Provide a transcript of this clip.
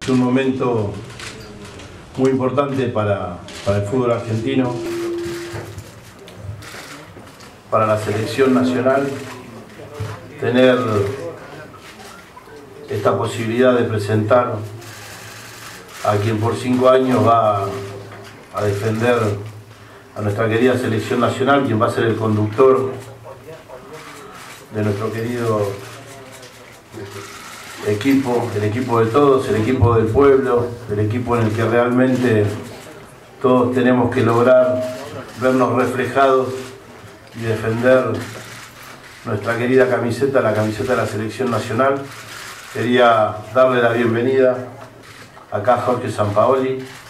Es un momento muy importante para el fútbol argentino, para la selección nacional, tener esta posibilidad de presentar a quien por 5 años va a defender a nuestra querida selección nacional, quien va a ser el conductor de nuestro querido equipo, el equipo de todos, el equipo del pueblo, el equipo en el que realmente todos tenemos que lograr vernos reflejados y defender nuestra querida camiseta, la camiseta de la selección nacional. Quería darle la bienvenida acá a Jorge Sampaoli,